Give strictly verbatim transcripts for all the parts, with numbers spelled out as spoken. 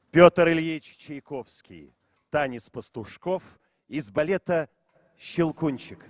Петр Ильич Чайковский. Танец пастушков из балета «Щелкунчик».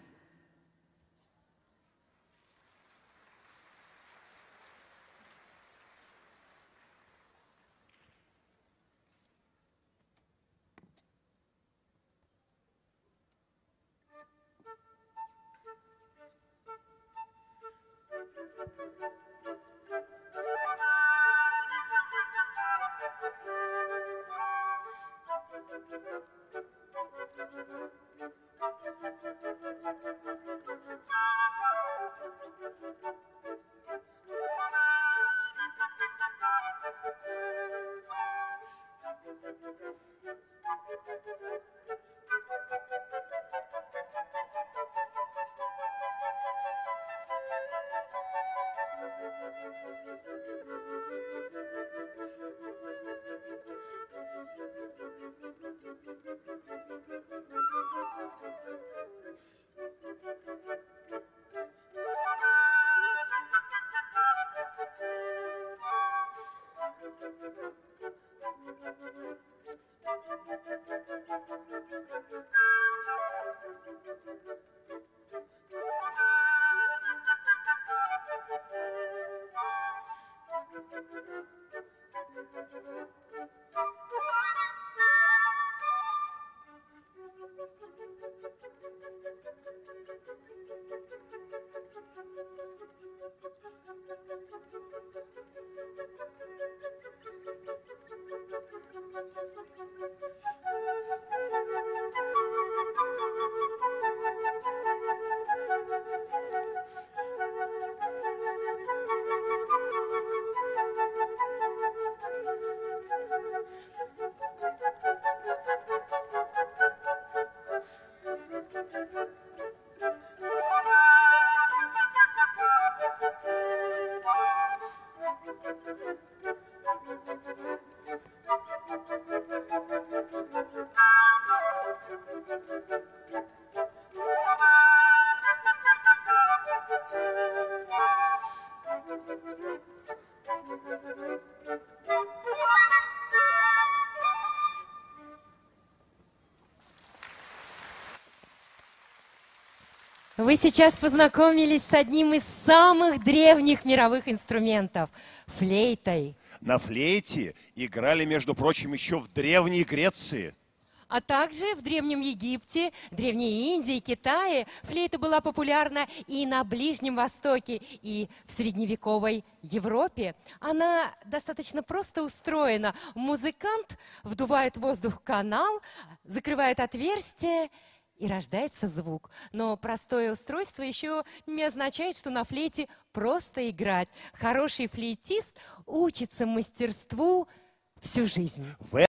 Вы сейчас познакомились с одним из самых древних мировых инструментов – флейтой. На флейте играли, между прочим, еще в Древней Греции. А также в Древнем Египте, Древней Индии, Китае флейта была популярна и на Ближнем Востоке, и в средневековой Европе. Она достаточно просто устроена. Музыкант вдувает воздух в канал, закрывает отверстие, и рождается звук. Но простое устройство еще не означает, что на флейте просто играть. Хороший флейтист учится мастерству всю жизнь.